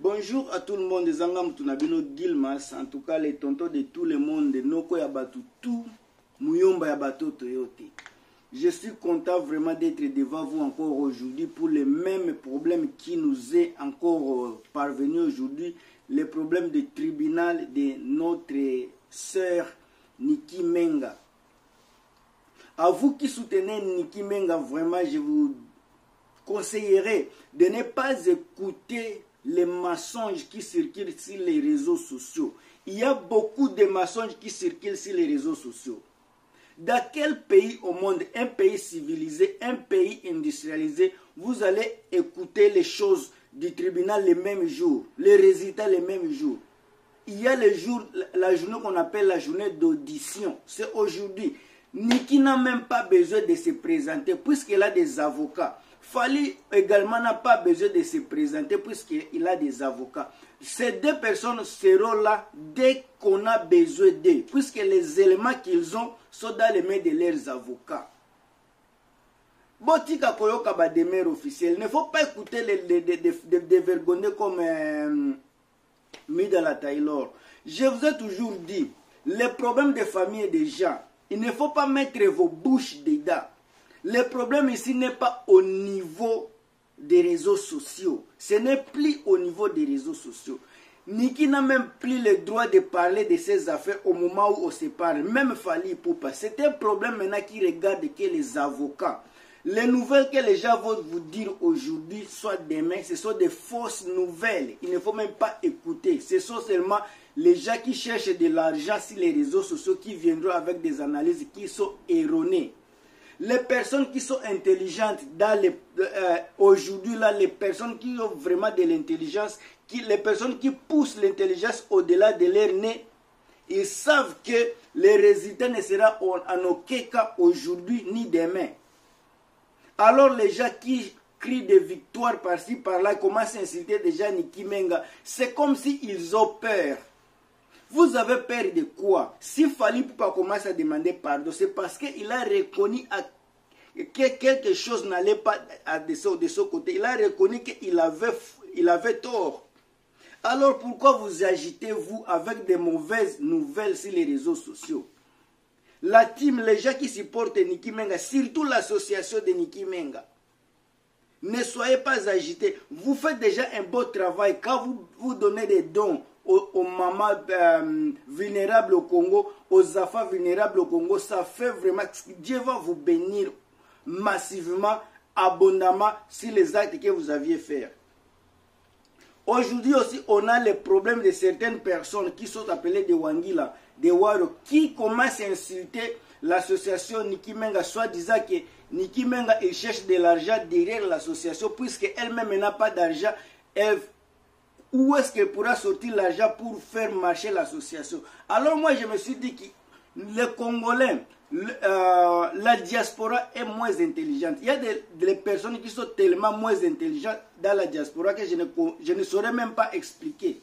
Bonjour à tout le monde, Zangam Tunabino Gilmas, en tout cas les tontons de tout le monde, Noko Yabatu, tout Muyomba Yabato Toyote. Je suis content vraiment d'être devant vous encore aujourd'hui pour les mêmes problèmes qui nous est encore parvenu aujourd'hui, les problèmes de tribunal de notre sœur Niki Menga. À vous qui soutenez Niki Menga, vraiment, je vous conseillerais de ne pas écouter les mensonges qui circulent sur les réseaux sociaux. Il y a beaucoup de mensonges qui circulent sur les réseaux sociaux. Dans quel pays au monde, un pays civilisé, un pays industrialisé, vous allez écouter les choses du tribunal les mêmes jours, les résultats les mêmes jours? Il y a les jours, la journée qu'on appelle la journée d'audition. C'est aujourd'hui. Niki n'a même pas besoin de se présenter puisqu'il a des avocats. Fali également n'a pas besoin de se présenter puisqu'il a des avocats. Ces deux personnes seront là dès qu'on a besoin d'eux, puisque les éléments qu'ils ont sont dans les mains de leurs avocats. Botika Koyoka ba demeure officielle. Il ne faut pas écouter des vergonnés comme Midala Taylor. Je vous ai toujours dit, les problèmes de famille et des gens, il ne faut pas mettre vos bouches dedans. Le problème ici n'est pas au niveau des réseaux sociaux. Ce n'est plus au niveau des réseaux sociaux. Niki n'a même plus le droit de parler de ses affaires au moment où on se parle. Même Fali Poupa. C'est un problème maintenant qui regarde que les avocats. Les nouvelles que les gens vont vous dire aujourd'hui, soit demain, ce sont des fausses nouvelles. Il ne faut même pas écouter. Ce sont seulement les gens qui cherchent de l'argent sur les réseaux sociaux qui viendront avec des analyses qui sont erronées. Les personnes qui sont intelligentes aujourd'hui, là, les personnes qui ont vraiment de l'intelligence, les personnes qui poussent l'intelligence au-delà de leur nez, ils savent que les résultats ne seront en aucun cas aujourd'hui ni demain. Alors les gens qui crient des victoires par-ci, par-là, commencent à insulter déjà Niki Menga, c'est comme s'ils ont peur. Vous avez peur de quoi? Si Fali Poupa commence à demander pardon, c'est parce qu'il a reconnu que quelque chose n'allait pas de son côté. Il a reconnu qu'il avait tort. Alors pourquoi vous agitez-vous avec des mauvaises nouvelles sur les réseaux sociaux? La team, les gens qui supportent Niki Menga, surtout l'association de Niki Menga, ne soyez pas agités. Vous faites déjà un beau travail quand vous donnez des dons aux mamans vulnérables au Congo, aux enfants vulnérables au Congo. Ça fait vraiment, Dieu va vous bénir massivement, abondamment sur les actes que vous aviez fait. Aujourd'hui aussi, on a les problèmes de certaines personnes qui sont appelées des Wangila, des Waro, qui commencent à insulter l'association Niki Menga, soit disant que Niki Menga il cherche de l'argent derrière l'association, puisque elle-même n'a pas d'argent. Où est-ce qu'elle pourra sortir l'argent pour faire marcher l'association? Alors moi je me suis dit que les Congolais, la diaspora est moins intelligente. Il y a des personnes qui sont tellement moins intelligentes dans la diaspora que je ne saurais même pas expliquer.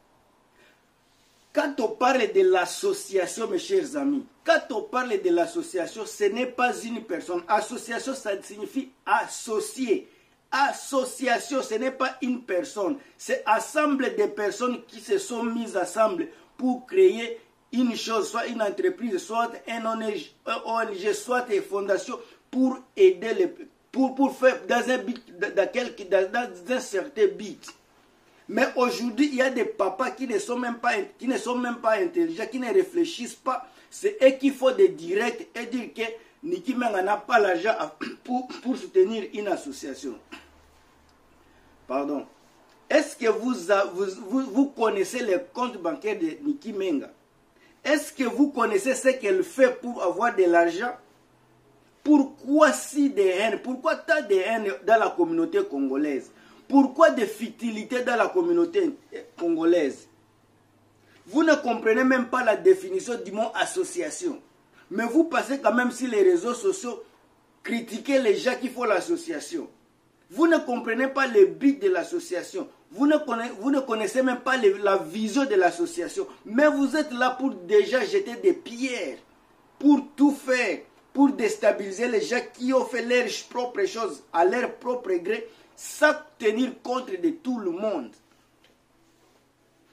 Quand on parle de l'association, mes chers amis, quand on parle de l'association, ce n'est pas une personne. Association, ça signifie associé. Association, ce n'est pas une personne. C'est ensemble de personnes qui se sont mises ensemble pour créer une chose, soit une entreprise, soit un ONG, soit une fondation pour aider pour faire dans un certain but. Mais aujourd'hui, il y a des papas qui ne sont même pas intelligents, qui ne réfléchissent pas. C'est eux qui font des directs et dire que Niki Menga n'a pas l'argent pour soutenir une association. Pardon. Est-ce que vous connaissez les comptes bancaires de Niki Menga? Est-ce que vous connaissez ce qu'elle fait pour avoir de l'argent? Pourquoi si de haine? Pourquoi tant de haine dans la communauté congolaise? Pourquoi de futilité dans la communauté congolaise? Vous ne comprenez même pas la définition du mot association. Mais vous passez quand même sur les réseaux sociaux, critiquer les gens qui font l'association. Vous ne comprenez pas le but de l'association. Vous ne connaissez même pas la vision de l'association. Mais vous êtes là pour déjà jeter des pierres, pour tout faire, pour déstabiliser les gens qui ont fait leurs propres choses à leur propre gré, sans tenir compte de tout le monde.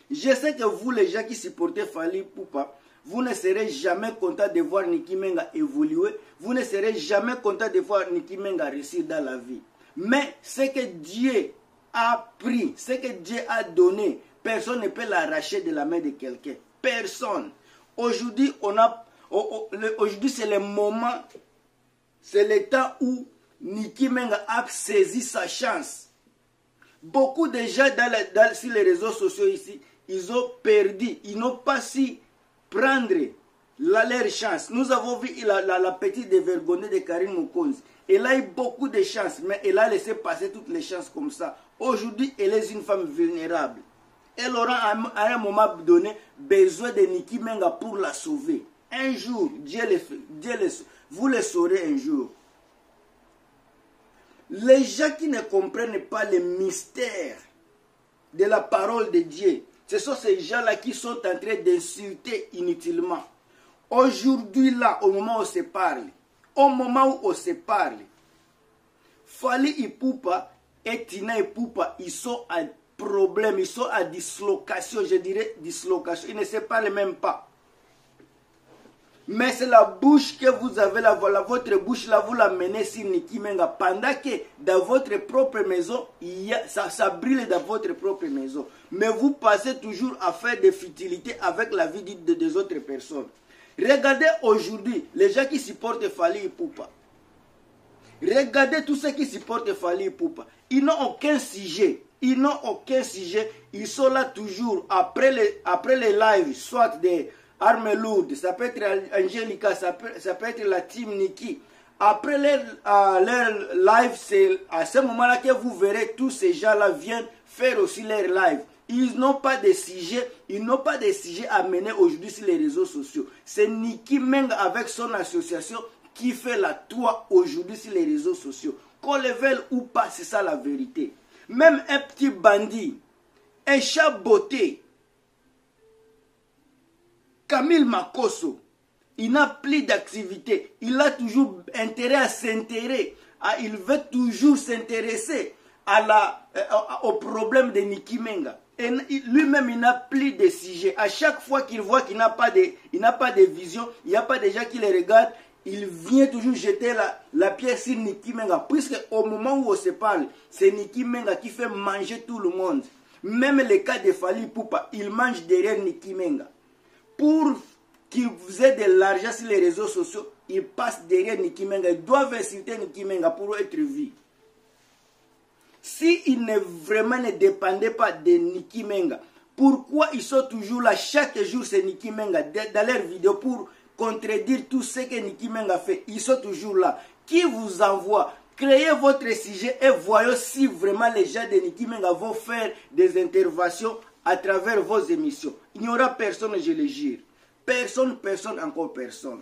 Je sais que vous, les gens qui supportez Fally Ipupa, vous ne serez jamais content de voir Nicky Menga évoluer. Vous ne serez jamais content de voir Nicky Menga réussir dans la vie. Mais ce que Dieu a pris, ce que Dieu a donné, personne ne peut l'arracher de la main de quelqu'un. Personne. Aujourd'hui, aujourd'hui c'est le moment, c'est le temps où Nicky Menga a saisi sa chance. Beaucoup de gens sur les réseaux sociaux ici, ils ont perdu, ils n'ont pas su prendre leur chance. Nous avons vu la petite dévergondée de Karine Mokonzi. Elle a eu beaucoup de chance, mais elle a laissé passer toutes les chances comme ça. Aujourd'hui, elle est une femme vulnérable. Elle aura à un moment donné besoin de Nicky Menga pour la sauver. Un jour, vous le saurez un jour. Les gens qui ne comprennent pas le mystère de la parole de Dieu, ce sont ces gens-là qui sont en train d'insulter inutilement. Aujourd'hui, là, au moment où on se parle, Fally Ipupa et Tina Ipupa, ils sont à problème, ils sont à dislocation, je dirais dislocation, ils ne se parlent même pas. Mais c'est la bouche que vous avez là, voilà, votre bouche là, vous la menez sur Nicky Menga. Pendant que dans votre propre maison, ça brille dans votre propre maison. Mais vous passez toujours à faire des futilités avec la vie des autres personnes. Regardez aujourd'hui les gens qui supportent Fally Ipupa. Regardez tous ceux qui supportent Fally Ipupa. Ils n'ont aucun sujet. Ils n'ont aucun sujet. Ils sont là toujours après les lives, soit des Armes Lourdes, ça peut être Angelica, ça peut être la team Nicky. Après leur live, c'est à ce moment-là que vous verrez tous ces gens-là viennent faire aussi leur live. Ils n'ont pas de sujet, à mener aujourd'hui sur les réseaux sociaux. C'est Nicky Menga avec son association qui fait la toit aujourd'hui sur les réseaux sociaux. Qu'on le veuille ou pas, c'est ça la vérité. Même un petit bandit, un chat botté, Camille Makosso, il n'a plus d'activité. Il a toujours intérêt à s'intéresser. Il veut toujours s'intéresser au problème de Nicky Menga. Et lui-même, il n'a plus de sujet. À chaque fois qu'il voit qu'il n'a pas de vision, il n'y a pas de gens qui le regardent, il vient toujours jeter la pierre sur Nicky Menga. Puisque au moment où on se parle, c'est Nicky Menga qui fait manger tout le monde. Même le cas de Fally Ipupa, il mange derrière Nicky Menga. Pour qu'ils aient de l'argent sur les réseaux sociaux, ils passent derrière Nicky Menga. Ils doivent insulter Nicky Menga pour être vus. S'ils ne dépendaient pas de Nicky Menga, pourquoi ils sont toujours là chaque jour, c'est Nicky Menga, dans leurs vidéos pour contredire tout ce que Nicky Menga fait? Ils sont toujours là. Qui vous envoie? Créez votre sujet et voyons si vraiment les gens de Nicky Menga vont faire des interventions à travers vos émissions. Il n'y aura personne, je le jure. Personne, encore personne.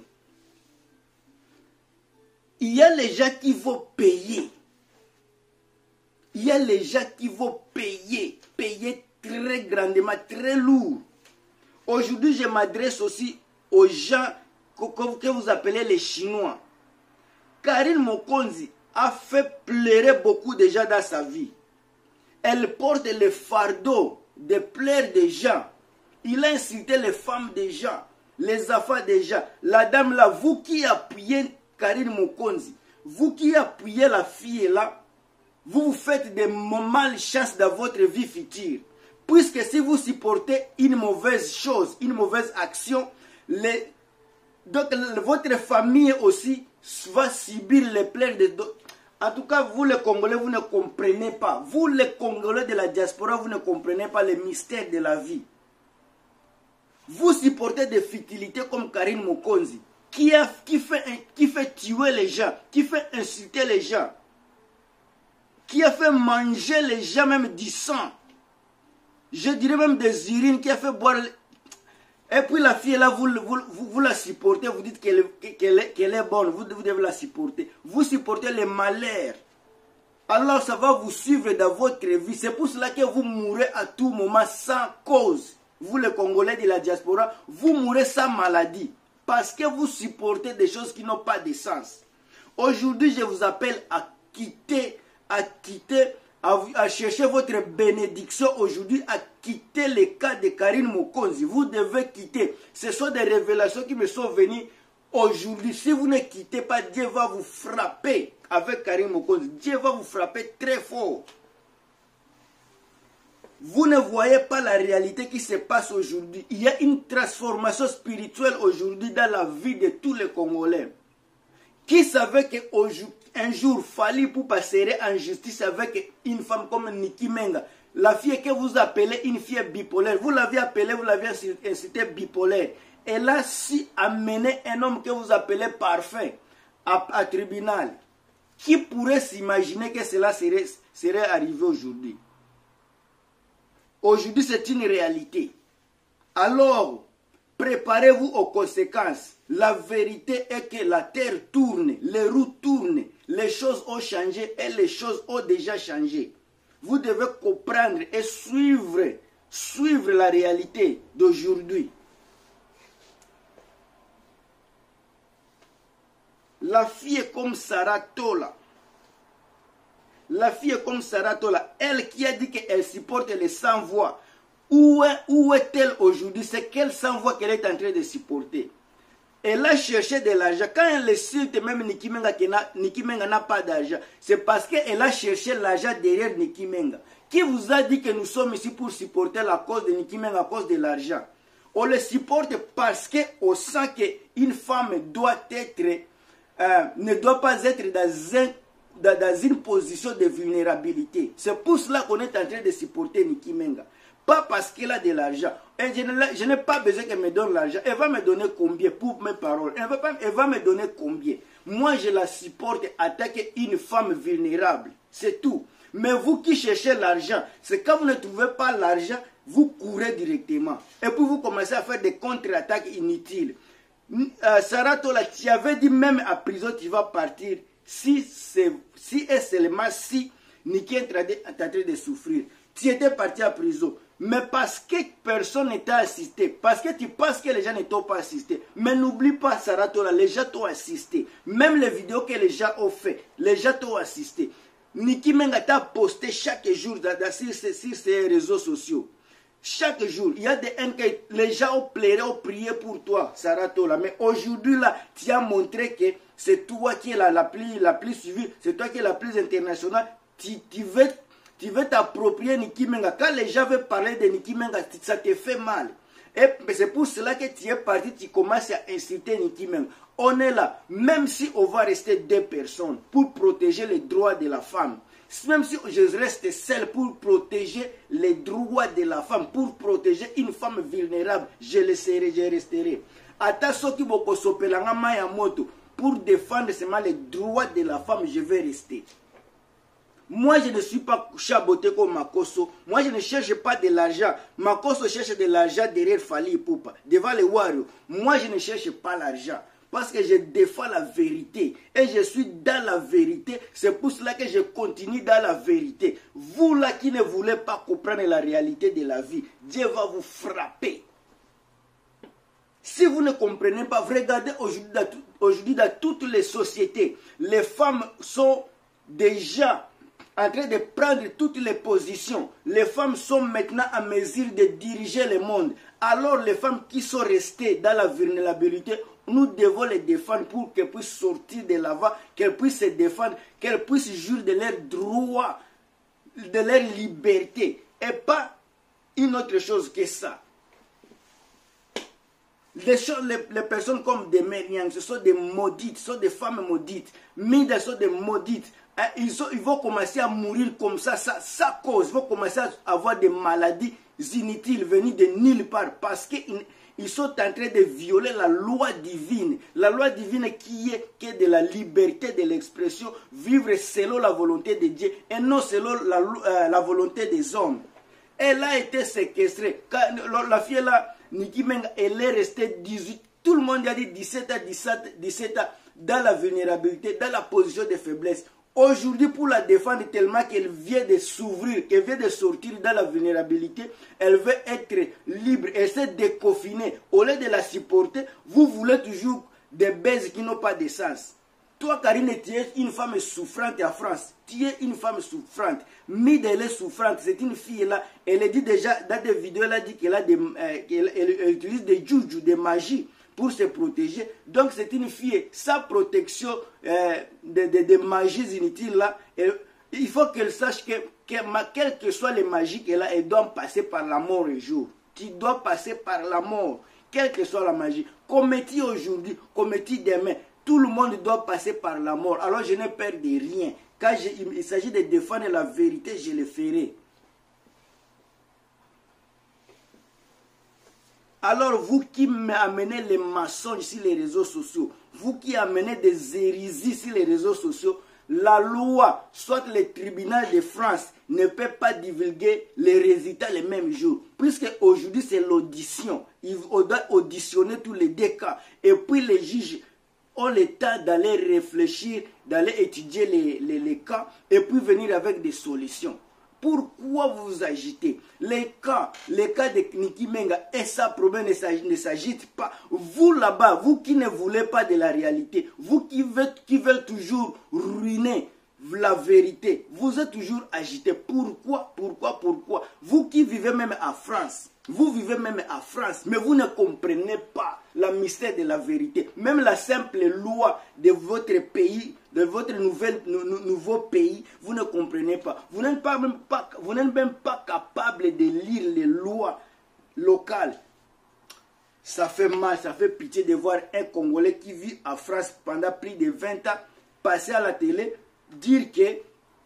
Il y a les gens qui vont payer. Il y a les gens qui vont payer très grandement, très lourd. Aujourd'hui, je m'adresse aussi aux gens que vous appelez les Chinois. Karine Mokonzi a fait pleurer beaucoup de gens dans sa vie. Elle porte le fardeau de plaire des gens. Il a insulté les femmes des gens, les enfants des gens. La dame là, vous qui appuyez Karine Mokonzi, vous qui appuyez la fille là, vous faites des malchances dans votre vie future. Puisque si vous supportez une mauvaise chose, une mauvaise action, donc votre famille aussi va subir les plaies de d'autres. En tout cas, vous les Congolais, vous ne comprenez pas. Vous les Congolais de la diaspora, vous ne comprenez pas les mystères de la vie. Vous supportez des futilités comme Karine Mokonzi, qui fait tuer les gens, qui fait insulter les gens, qui a fait manger les gens même du sang. Je dirais même des urines, qui a fait boire. Et puis la fille là, vous la supportez, vous dites qu'elle est bonne, vous devez la supporter. Vous supportez les malheurs. Alors ça va vous suivre dans votre vie. C'est pour cela que vous mourrez à tout moment sans cause. Vous les Congolais de la diaspora, vous mourrez sans maladie. Parce que vous supportez des choses qui n'ont pas de sens. Aujourd'hui, je vous appelle à quitter à chercher votre bénédiction aujourd'hui, à quitter le cas de Karine Mokonzi. Vous devez quitter. Ce sont des révélations qui me sont venues aujourd'hui. Si vous ne quittez pas, Dieu va vous frapper avec Karine Mokonzi. Dieu va vous frapper très fort. Vous ne voyez pas la réalité qui se passe aujourd'hui. Il y a une transformation spirituelle aujourd'hui dans la vie de tous les Congolais. Qui savait qu'un jour, Fally Ipupa serait en justice avec une femme comme Niki Menga, la fille que vous appelez une fille bipolaire. Vous l'aviez appelée, vous l'aviez incité bipolaire. Elle a su amener un homme que vous appelez parfait à tribunal. Qui pourrait s'imaginer que cela serait arrivé aujourd'hui? Aujourd'hui, c'est une réalité. Alors, préparez-vous aux conséquences. La vérité est que la terre tourne, les roues tournent, les choses ont changé et les choses ont déjà changé. Vous devez comprendre et suivre la réalité d'aujourd'hui. La fille est comme Sarah Tola. La fille est comme Sarah Tola. Elle qui a dit qu'elle supporte les sans-voix. Où est-elle aujourd'hui? C'est quelle sans-voix qu'elle est en train de supporter? Elle a cherché de l'argent. Quand elle insulte même Niki Menga n'a pas d'argent, c'est parce qu'elle a cherché l'argent derrière Niki Menga. Qui vous a dit que nous sommes ici pour supporter la cause de Niki Menga à cause de l'argent? On le supporte parce qu'on sent qu'une femme doit être, ne doit pas être dans une position de vulnérabilité. C'est pour cela qu'on est en train de supporter Niki Menga. Pas parce qu'elle a de l'argent. Je n'ai pas besoin qu'elle me donne l'argent. Elle va me donner combien pour mes paroles? Elle va me donner combien? Moi, je la supporte attaquer une femme vulnérable. C'est tout. Mais vous qui cherchez l'argent, c'est quand vous ne trouvez pas l'argent, vous courez directement. Et puis vous commencez à faire des contre-attaques inutiles. Sarah Tola, tu avais dit même à prison, tu vas partir. Si et seulement si Niki est en train de souffrir. Tu étais parti à prison. Mais parce que personne n'était assisté, parce que tu penses que les gens ne t'ont pas assisté. Mais n'oublie pas, Sarah Tola, les gens t'ont assisté. Même les vidéos que les gens ont fait, les gens t'ont assisté. Niki Menga t'a posté chaque jour sur ses réseaux sociaux. Chaque jour, il y a des haines que les gens ont pleuré, ont prié pour toi, Sarah Tola. Mais aujourd'hui, là, tu as montré que c'est toi qui es la plus suivie, c'est toi qui es la plus internationale. Tu veux t'approprier Niki Menga. Quand les gens veulent parler de Niki Menga, ça te fait mal. Et c'est pour cela que tu es parti, tu commences à insulter Niki Menga. On est là, même si on va rester deux personnes pour protéger les droits de la femme. Même si je reste seul pour protéger les droits de la femme, pour protéger une femme vulnérable, je le serai, je resterai. Ata soki boko sopelanga maya moto, pour défendre seulement les droits de la femme, je vais rester. Moi, je ne suis pas chaboté comme Makosso. Moi, je ne cherche pas de l'argent. Makosso cherche de l'argent derrière Fally Ipupa, devant les Wario. Moi, je ne cherche pas l'argent. Parce que je défends la vérité. Et je suis dans la vérité. C'est pour cela que je continue dans la vérité. Vous là qui ne voulez pas comprendre la réalité de la vie, Dieu va vous frapper. Si vous ne comprenez pas, regardez aujourd'hui dans toutes les sociétés, les femmes sont déjà en train de prendre toutes les positions. Les femmes sont maintenant en mesure de diriger le monde. Alors les femmes qui sont restées dans la vulnérabilité, nous devons les défendre pour qu'elles puissent sortir de l'avant, qu'elles puissent se défendre, qu'elles puissent jouir de leurs droits, de leur liberté. Et pas une autre chose que ça. Les personnes comme des Mériens, ce sont des maudites, ce sont des femmes maudites. Mida sont des maudites. Ils vont commencer à mourir comme ça cause. Ils vont commencer à avoir des maladies inutiles venues de nulle part parce qu'ils sont en train de violer la loi divine. La loi divine qui est de la liberté de l'expression, vivre selon la volonté de Dieu et non selon la volonté des hommes. Elle a été séquestrée. La fille là, Niki Menga, elle est restée 18. Tout le monde a dit 17 ans dans la vulnérabilité, dans la position de faiblesse. Aujourd'hui, pour la défendre tellement qu'elle vient de s'ouvrir, qu'elle vient de sortir dans la vulnérabilité, elle veut être libre, elle s'est déconfinée. Au lieu de la supporter, vous voulez toujours des baises qui n'ont pas de sens. Toi, Karine, tu es une femme souffrante en France. Tu es une femme souffrante. Mide, elle est souffrante. C'est une fille là. Elle dit déjà, dans des vidéos, elle a dit qu'elle a elle utilise des juju, des magies pour se protéger. Donc, c'est une fille sans protection des magies inutiles là. Il faut qu'elle sache que quelles que soient les magies qu'elle a, elle doit passer par la mort un jour. Tu dois passer par la mort, quelle que soit la magie. Commetti aujourd'hui, commetti demain. Tout le monde doit passer par la mort. Alors je n'ai peur de rien. Quand il s'agit de défendre la vérité, je le ferai. Alors vous qui m'amenez les mensonges sur les réseaux sociaux, vous qui amenez des hérésies sur les réseaux sociaux, la loi, soit le tribunal de France, ne peut pas divulguer les résultats le même jour. Puisque aujourd'hui c'est l'audition. On doit auditionner tous les deux cas. Et puis les juges ont le temps d'aller réfléchir, d'aller étudier les cas et puis venir avec des solutions. Pourquoi vous agitez? Les cas de Niki Menga et sa problème ne s'agite pas. Vous là-bas, vous qui ne voulez pas de la réalité, vous qui veulent toujours ruiner la vérité, vous êtes toujours agité. Pourquoi? Vous qui vivez même en France, mais vous ne comprenez pas le mystère de la vérité. Même la simple loi de votre pays, de votre nouveau pays, vous ne comprenez pas. Vous n'êtes même pas capable de lire les lois locales. Ça fait mal, ça fait pitié de voir un Congolais qui vit en France pendant plus de 20 ans passer à la télé, dire que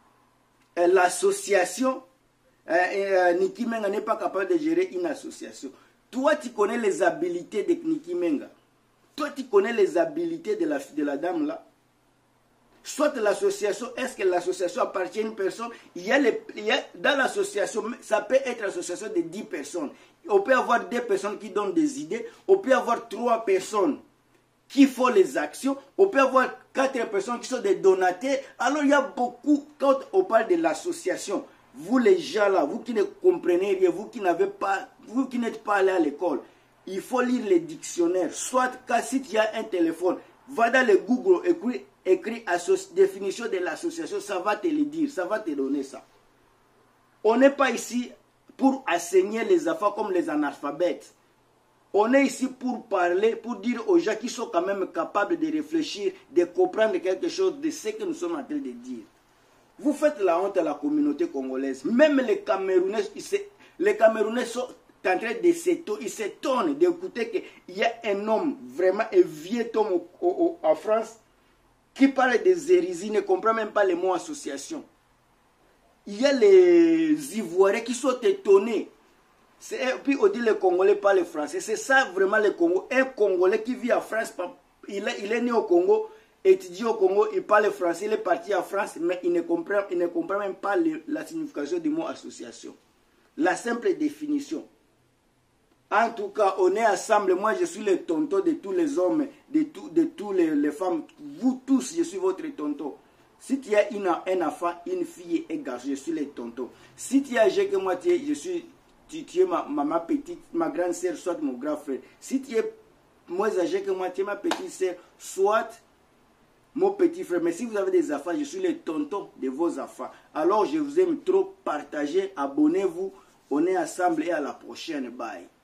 l'association Niki Menga n'est pas capable de gérer une association. Toi, tu connais les habilités de Niki Menga. Toi, tu connais les habilités de la dame là. Soit l'association, est-ce que l'association appartient à une personne? Dans l'association, ça peut être l'association de 10 personnes. On peut avoir 2 personnes qui donnent des idées. On peut avoir 3 personnes qui font les actions. On peut avoir 4 personnes qui sont des donataires. Alors, il y a beaucoup, quand on parle de l'association, vous les gens là, vous qui ne comprenez rien, vous qui n'êtes pas allé à l'école, il faut lire les dictionnaires. Soit, si tu as un téléphone, va dans le Google, écris définition de l'association, ça va te le dire, ça va te donner ça. On n'est pas ici pour enseigner les enfants comme les analphabètes. On est ici pour parler, pour dire aux gens qui sont quand même capables de réfléchir, de comprendre quelque chose de ce que nous sommes en train de dire. Vous faites la honte à la communauté congolaise. Même les Camerounais sont en train de s'étonner. Ils s'étonnent d'écouter qu'il y a un homme, vraiment un vieux homme en France, qui parle des hérésies, ne comprend même pas les mots association. Il y a les Ivoiriens qui sont étonnés. Puis on dit les Congolais parlent français. C'est ça vraiment le Congo. Un Congolais qui vit en France, il est né au Congo, étudie au Congo, il parle français, il est parti en France, mais il ne comprend même pas la signification du mot association. La simple définition. En tout cas, on est ensemble. Moi, je suis le tonton de tous les hommes, de tous les femmes. Vous tous, je suis votre tonton. Si tu as un enfant, une fille et un garçon, je suis le tonton. Si tu es âgé que moi, tu es ma petite, ma grande sœur, soit mon grand frère. Si tu es moins âgé que moi, tu es ma petite sœur, soit mon petit frère. Mais si vous avez des enfants, je suis le tonton de vos enfants. Alors, je vous aime trop. Partagez, abonnez-vous. On est ensemble et à la prochaine. Bye.